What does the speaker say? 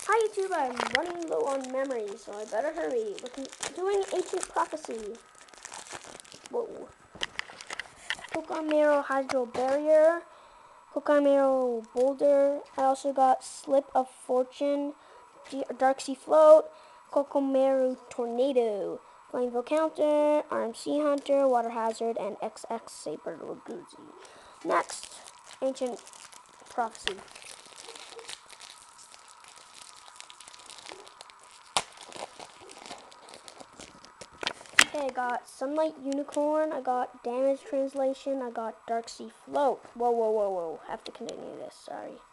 Hi YouTube, I'm running low on memory, so I better hurry. We're doing Ancient Prophecy. Whoa. Kokomero Hydro Barrier, Kokomero Boulder. I also got Slip of Fortune, Dark Sea Float, Kokomero Tornado, Flameville Counter, RMC Hunter, Water Hazard, and XX Saber Laguzi. Next, Ancient Prophecy. Okay, I got Sunlight Unicorn, I got Damage Translation, I got Dark Sea Float. Whoa, whoa, whoa, whoa. Have to continue this, sorry.